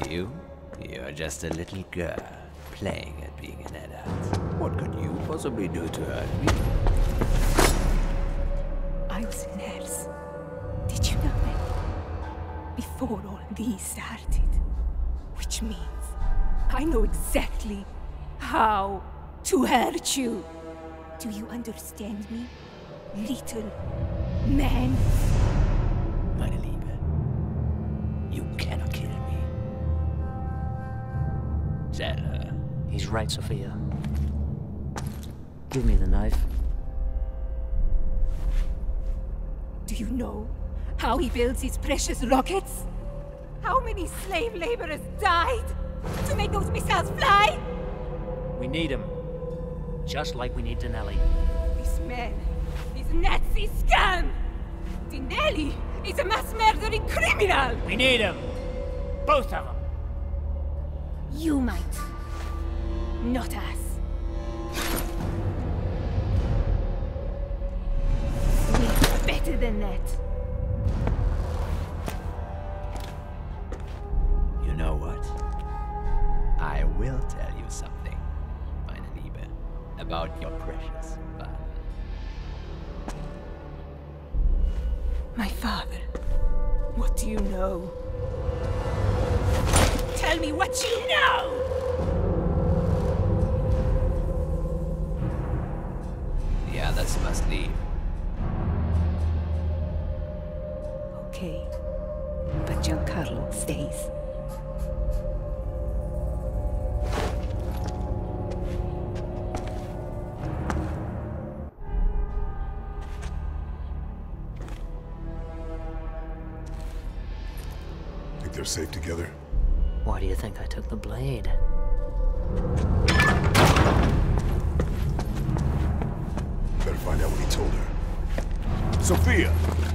you? You're just a little girl, playing at being an adult. What could you possibly do to hurt me? I was a nurse. Did you know that? Before all these started. Which means I know exactly how to hurt you. Do you understand me, little man? Meine Liebe, you cannot kill me. Tell her. He's right, Sophia. Give me the knife. Do you know how he builds his precious rockets? How many slave laborers died to make those missiles fly? We need him. Just like we need Denelli. This man is Nazi scum! Denelli is a mass murdering criminal! We need him! Both of them! You might. Not us. We're better than that. You know what? I will tell you something, meine Liebe, about your precious father. My father. What do you know? Tell me what you know! The others must leave. Okay. But Giancarlo stays. Think they're safe together? Why do you think I took the blade? Better find out what he told her. Sophia!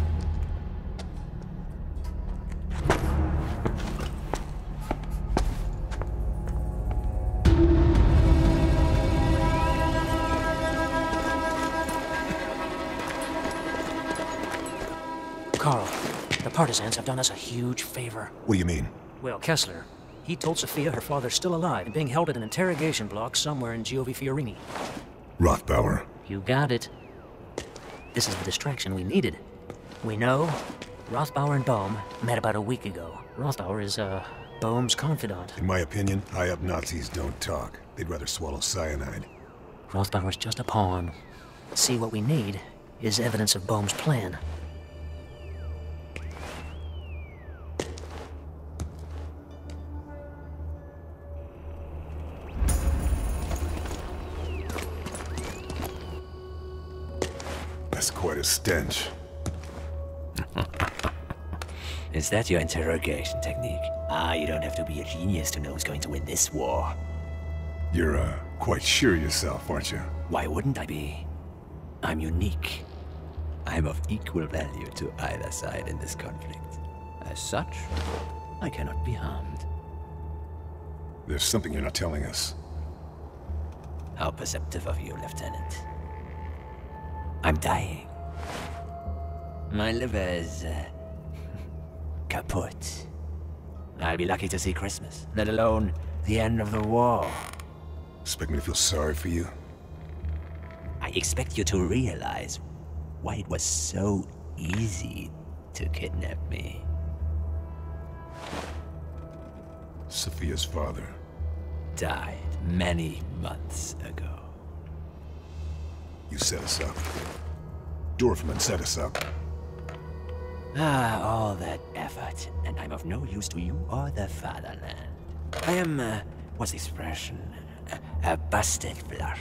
Carl, the partisans have done us a huge favor. What do you mean? Well, Kessler, he told Sophia her father's still alive and being held at an interrogation block somewhere in Giovi Fiorini. Rothbauer. You got it. This is the distraction we needed. We know Rothbauer and Bohm met about a week ago. Rothbauer is, Bohm's confidant. In my opinion, high-up Nazis don't talk. They'd rather swallow cyanide. Rothbauer's just a pawn. See, what we need is evidence of Bohm's plan. That's quite a stench. Is that your interrogation technique? You don't have to be a genius to know who's going to win this war. You're, quite sure of yourself, aren't you? Why wouldn't I be? I'm unique. I'm of equal value to either side in this conflict. As such, I cannot be harmed. There's something you're not telling us. How perceptive of you, Lieutenant. I'm dying. My liver is, kaput. I'll be lucky to see Christmas, let alone the end of the war. Expect me to feel sorry for you? I expect you to realize why it was so easy to kidnap me. Sophia's father Died many months ago. You set us up. Dorfman set us up. All that effort, and I'm of no use to you or the fatherland. I am, what's the expression? A busted flush.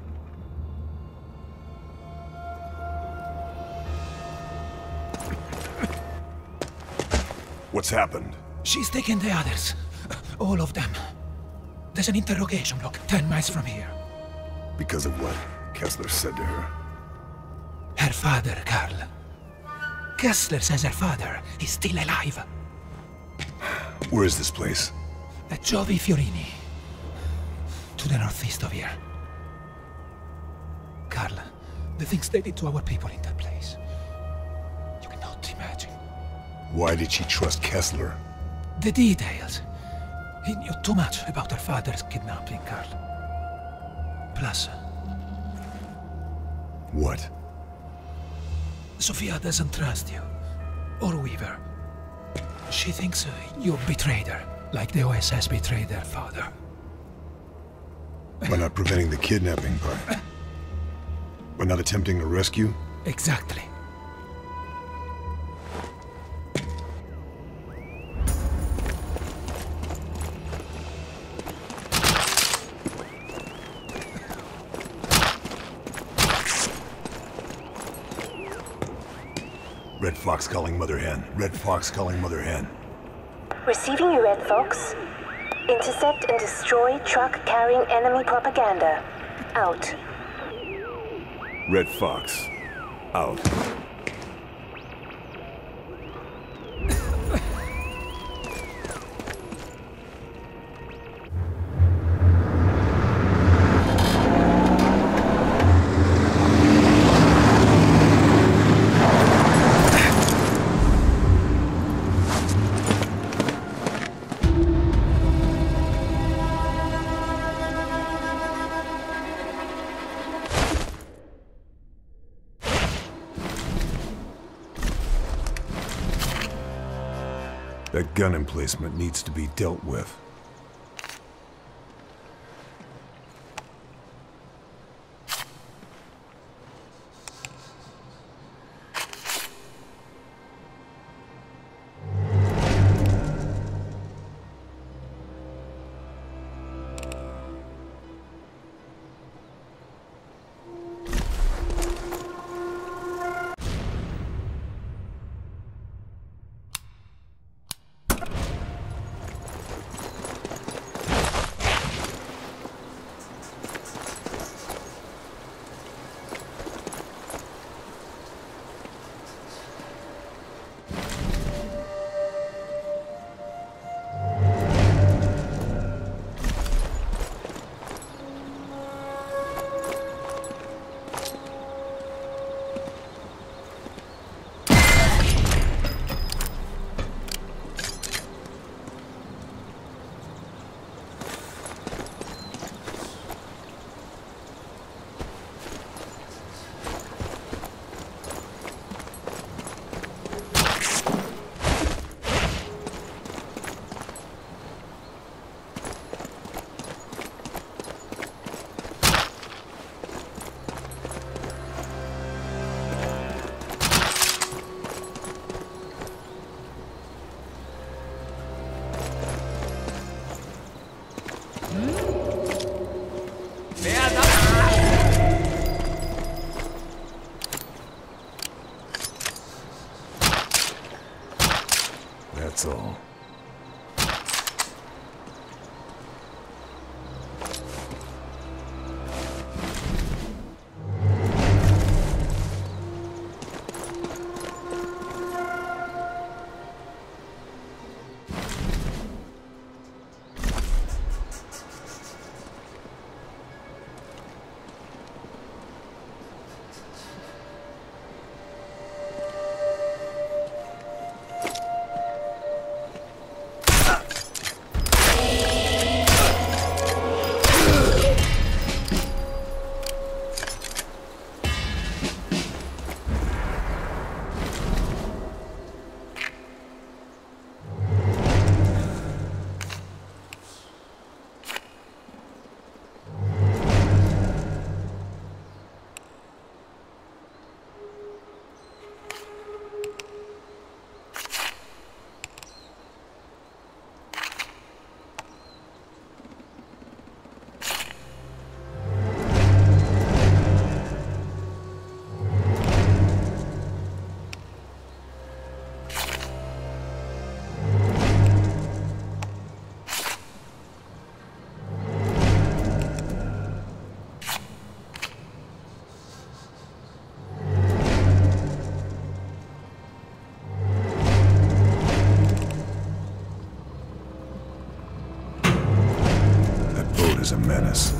What's happened? She's taken the others. All of them. There's an interrogation block 10 miles from here. Because of what Kessler said to her? Her father, Carl. Kessler says her father is still alive. Where is this place? At Giovi Fiorini. To the northeast of here. Carl, the things they did to our people in that place. You cannot imagine. Why did she trust Kessler? The details. He knew too much about her father's kidnapping, Carl. Plus, What? Sophia doesn't trust you. Or Weaver. She thinks you betrayed her, like the OSS betrayed their father. By not preventing the kidnapping part? By not attempting a rescue? Exactly. Red Fox calling Mother Hen. Red Fox calling Mother Hen. Receiving you, Red Fox. Intercept and destroy truck carrying enemy propaganda. Out. Red Fox. Out. That gun emplacement needs to be dealt with. That's all. Is a menace.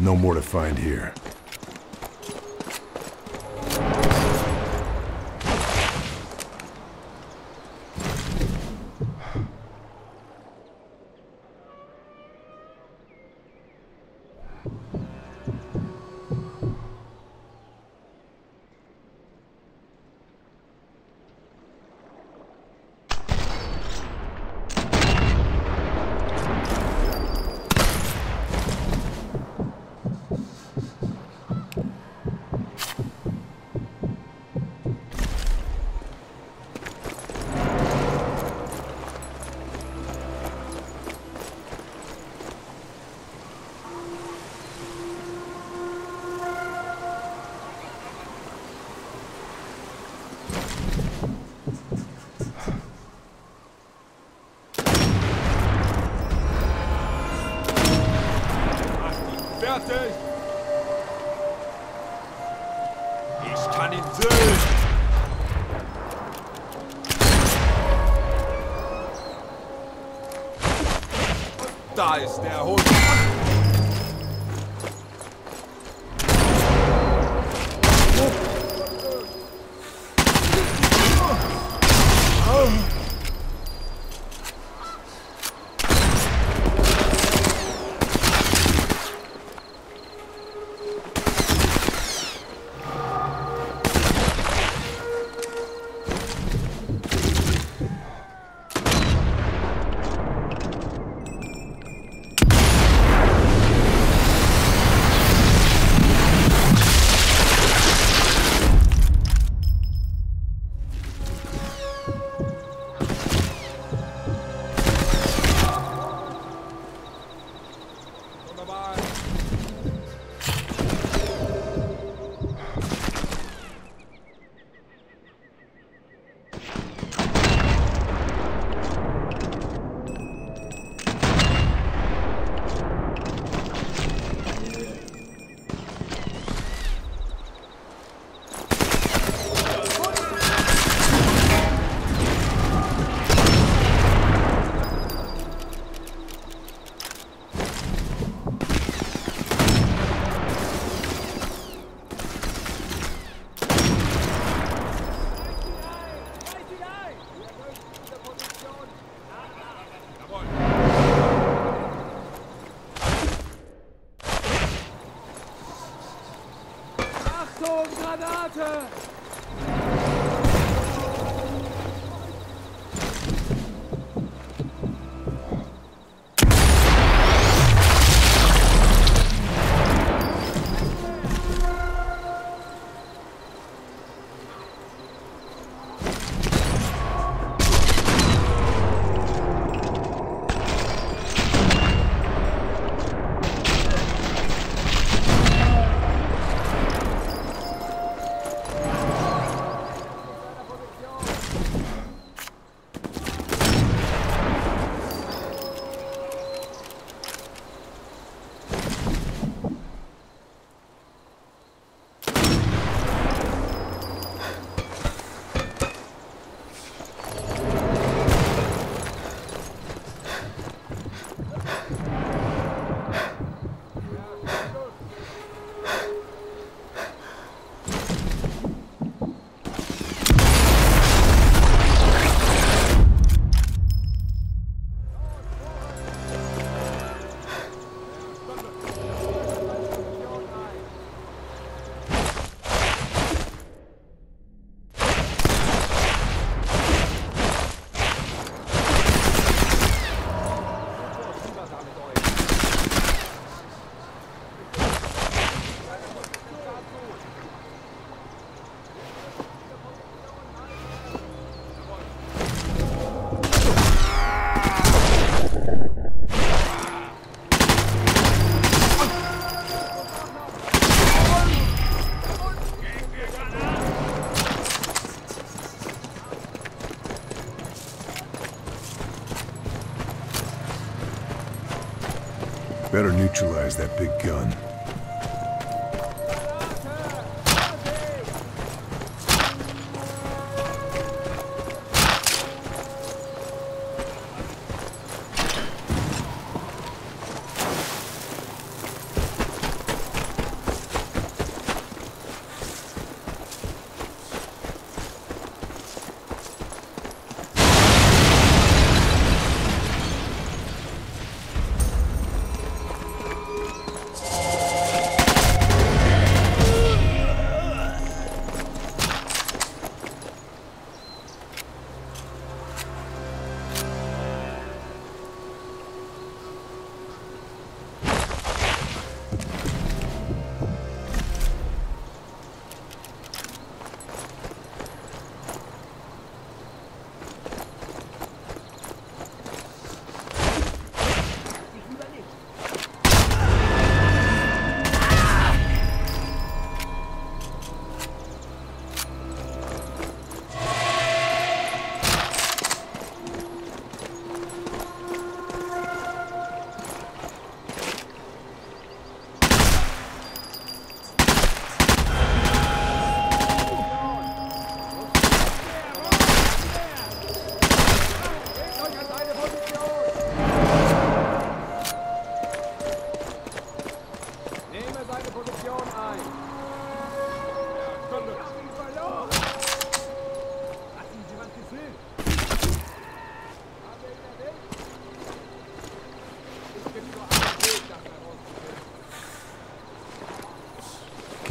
No more to find here. Fertig! Ich kann ihn sehen! Da ist der Hund! Granate! Better neutralize that big gun.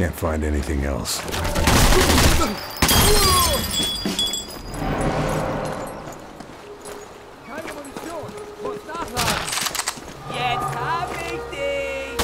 Can't find anything else. Jetzt hab ich dich!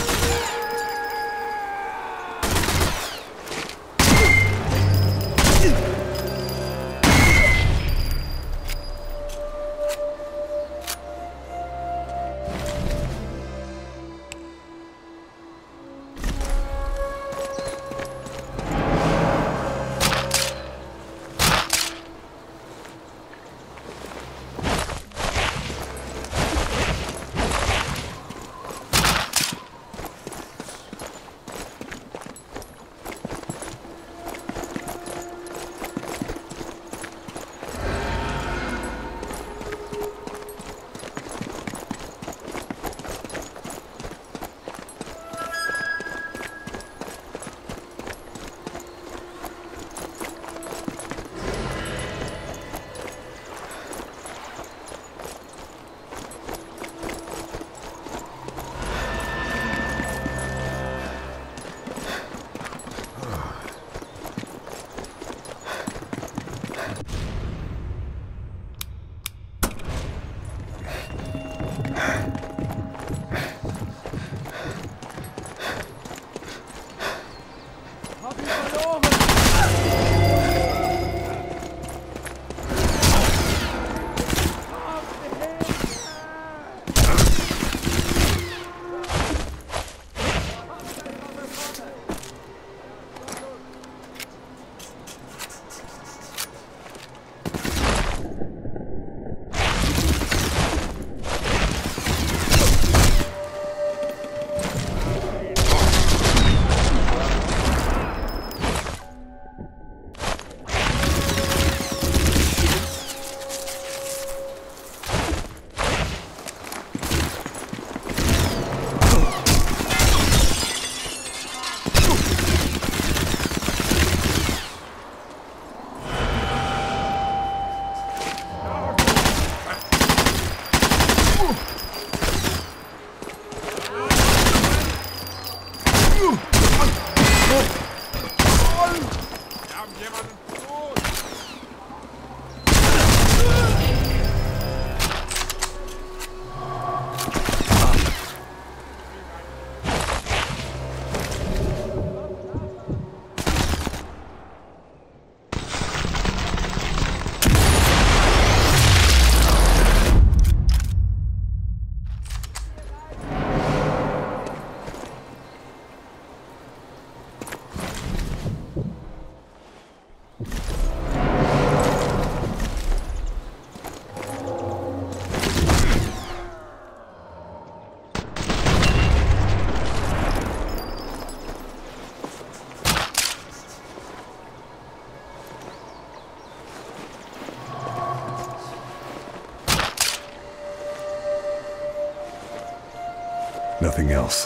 Nothing else.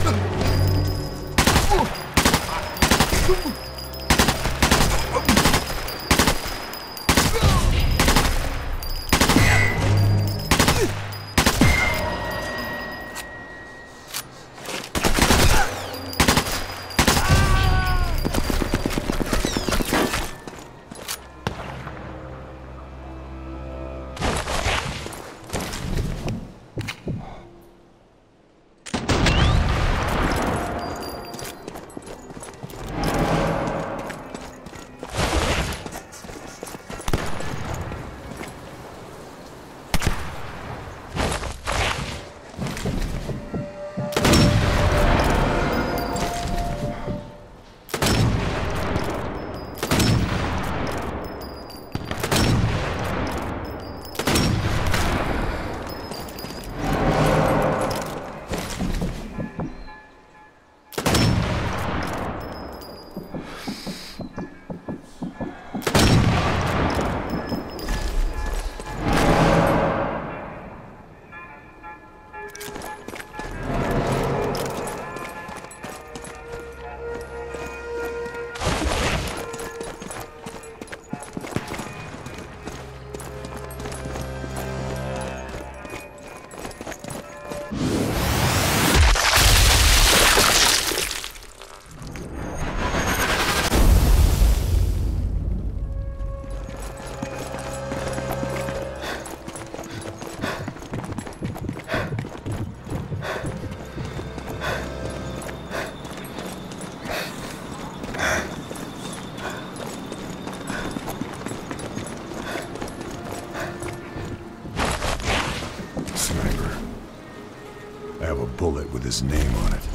Bullet with his name on it.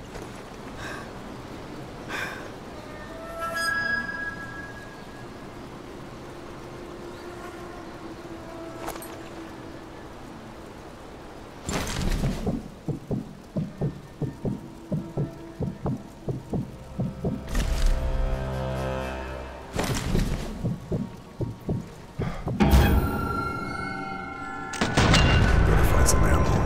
Better find some ammo.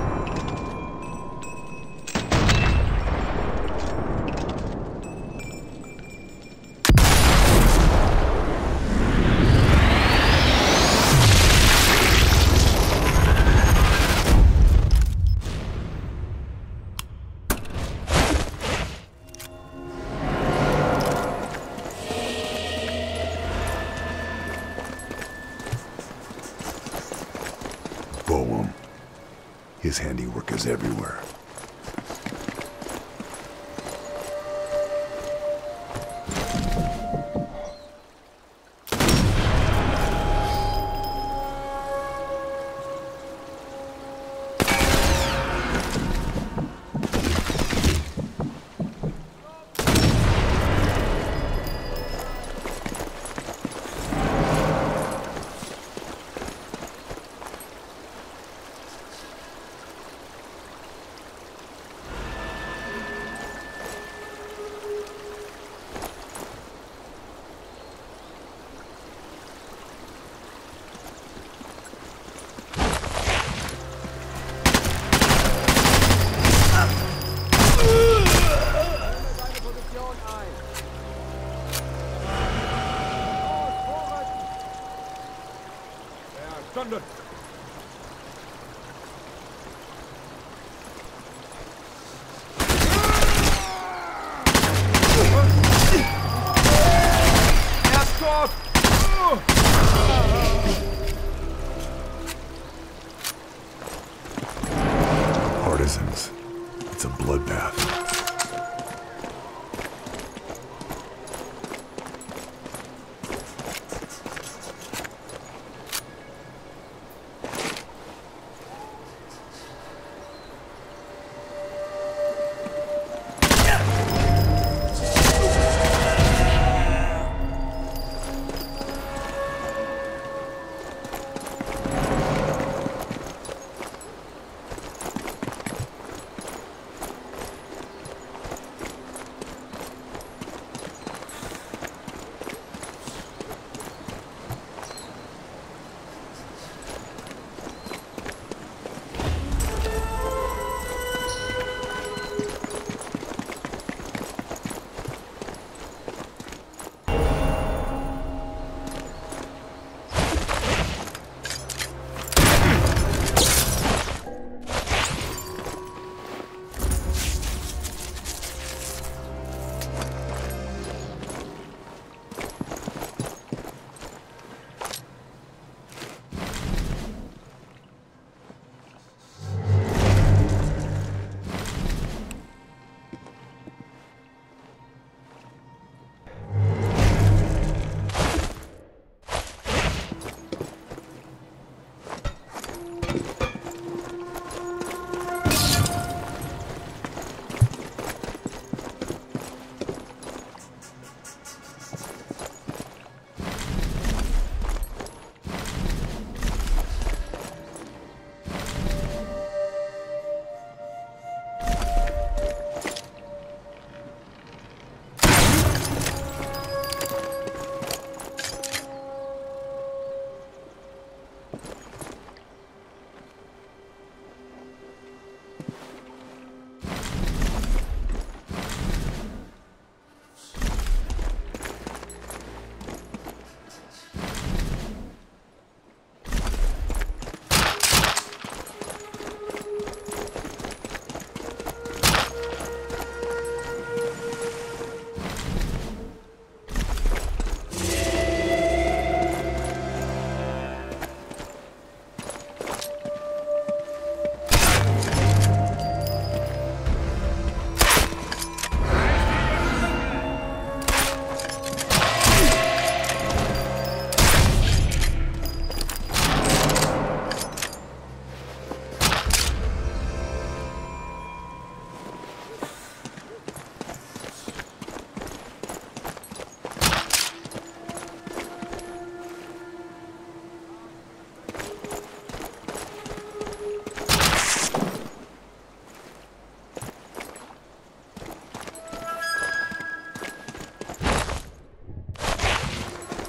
Boehm. His handiwork is everywhere. Verstanden! Erst dort! Partisans. It's a bloodbath.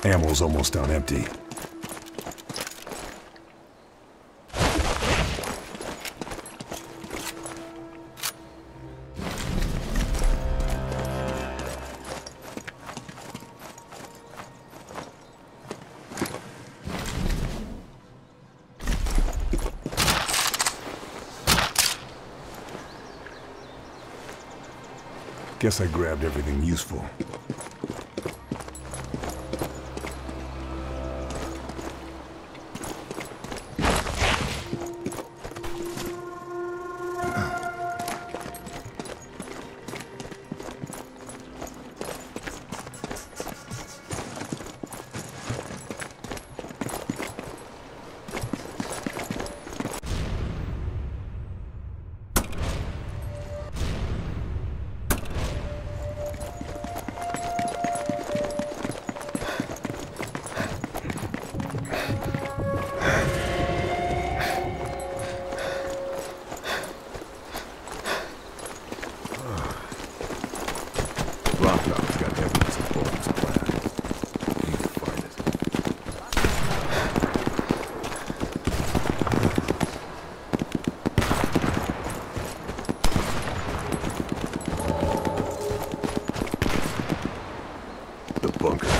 Ammo's almost down empty. Guess I grabbed everything useful. Rothkopf's got evidence of Bones' plan. Need to find it. The bunker.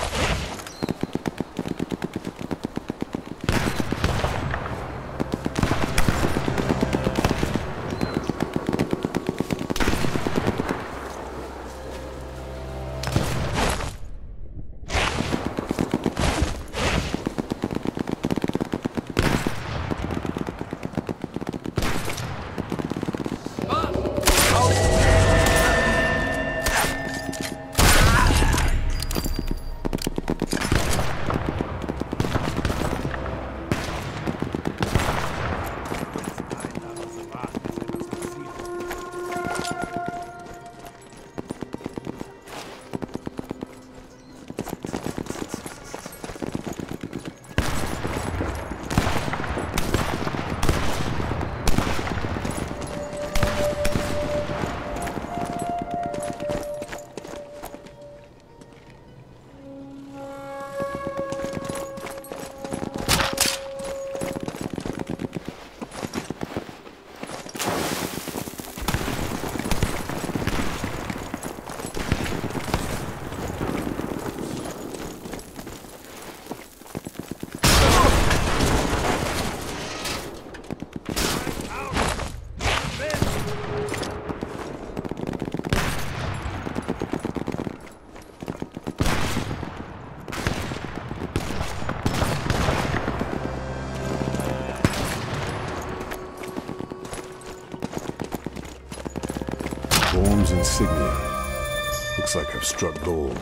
Bones insignia. Looks like I've struck gold.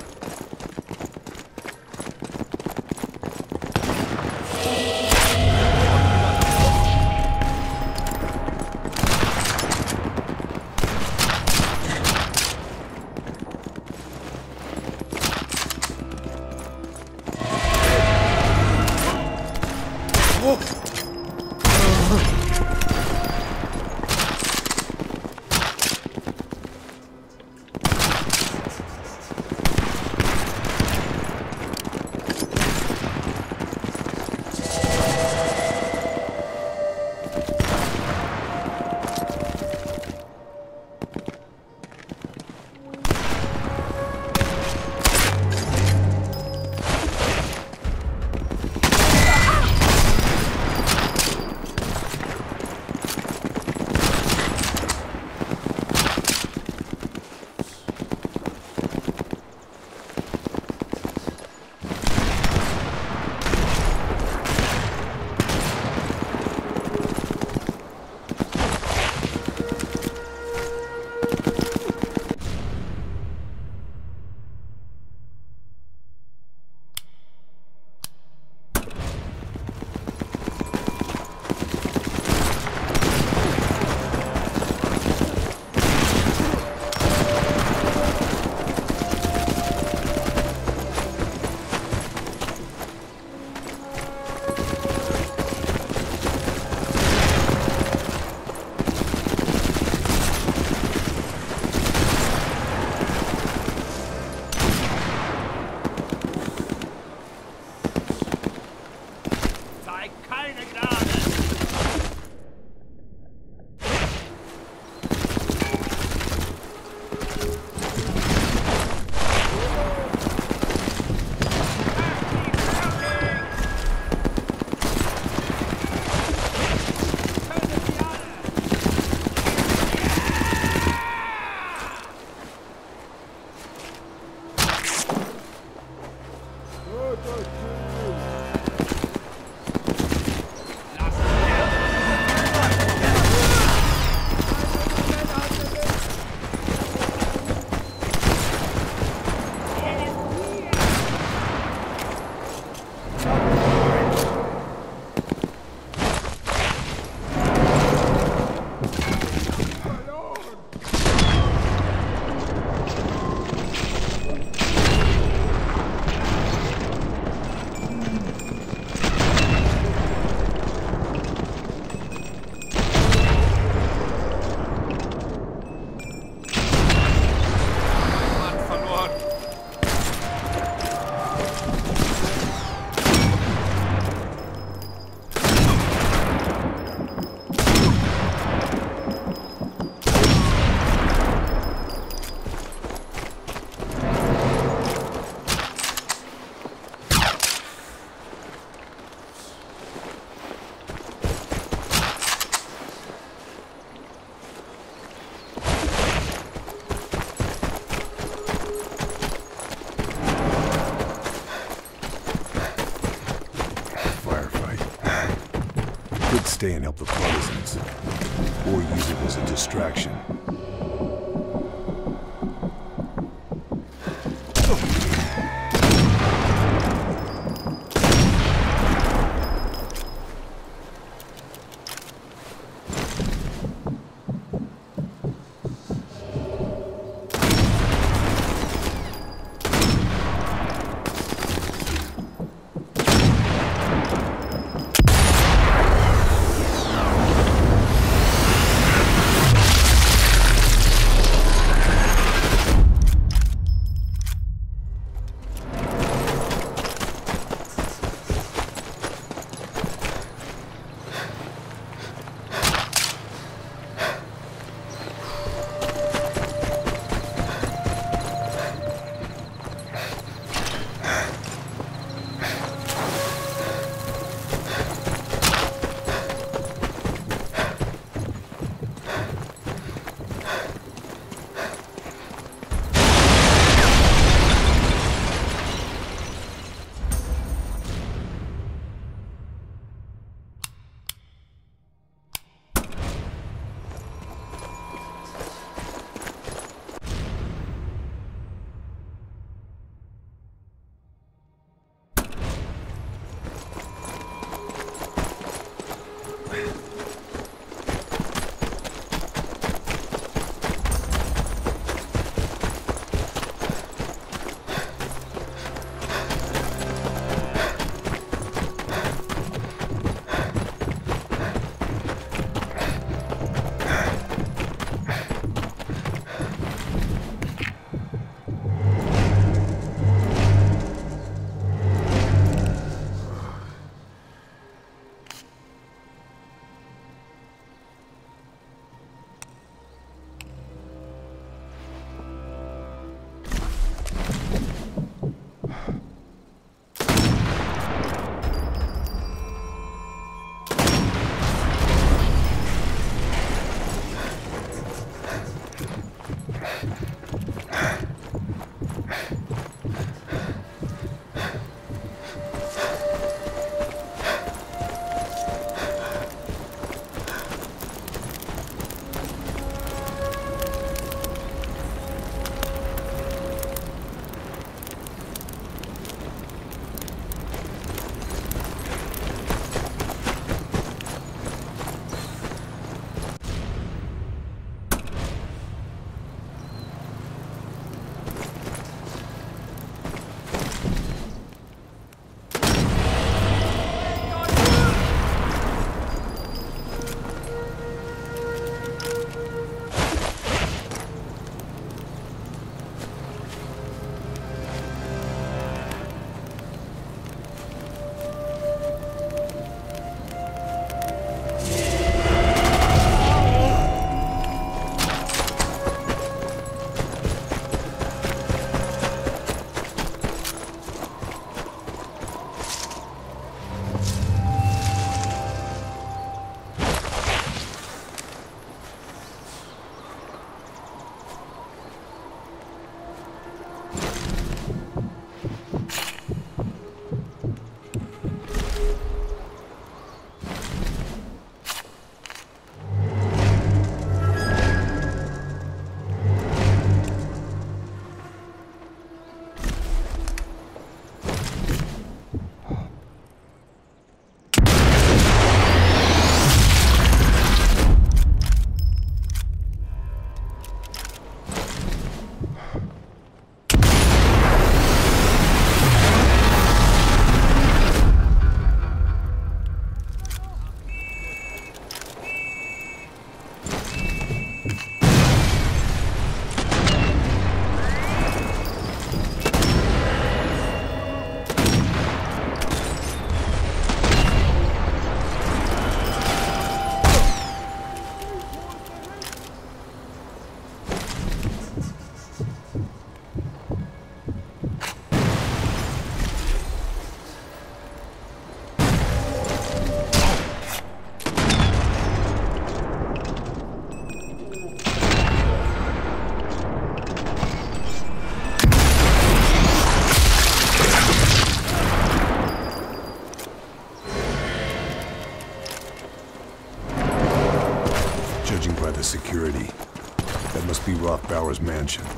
stay and help the partisans, or use it as a distraction.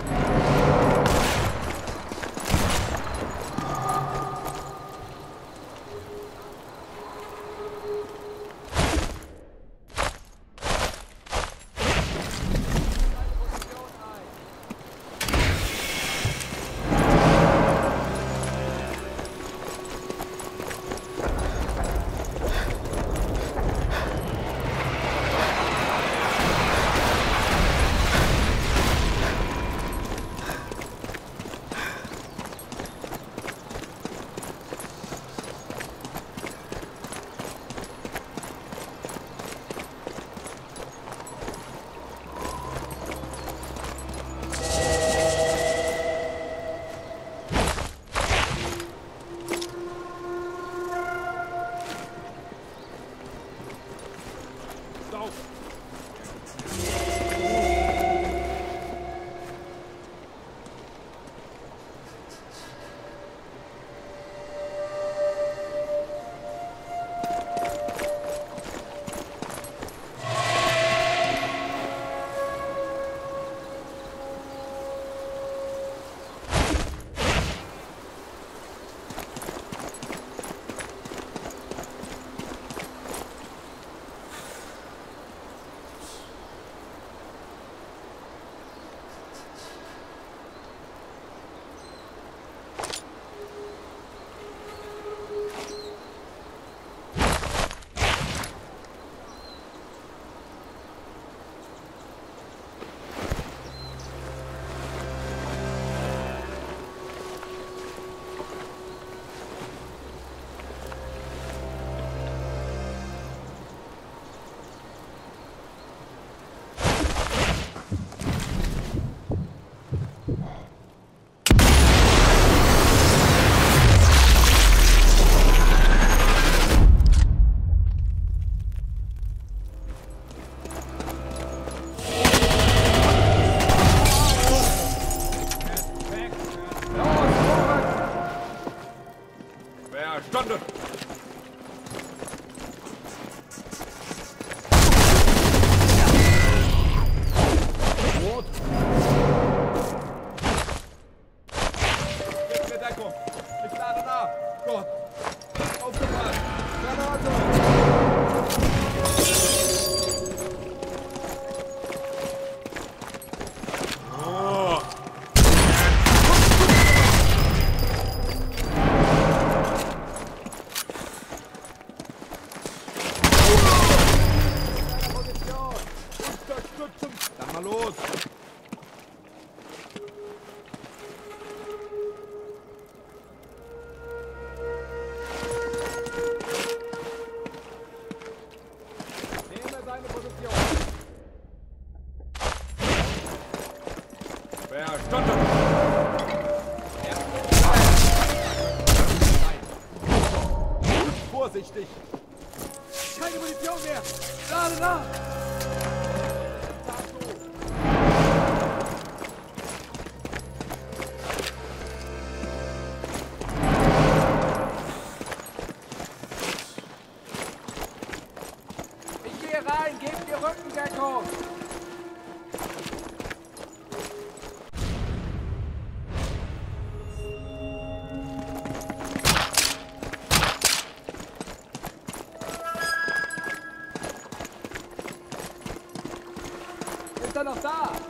Verstanden! Rot! Gib mir Deckung! Ich lade nach! Gott! Aufgepasst! Granate! Dann mal los! Nehme seine Position! Verstanden! Vorsichtig! Keine Munition mehr! Lade nach! Rein, gebt ihr Rückendeckung! Ist er noch da?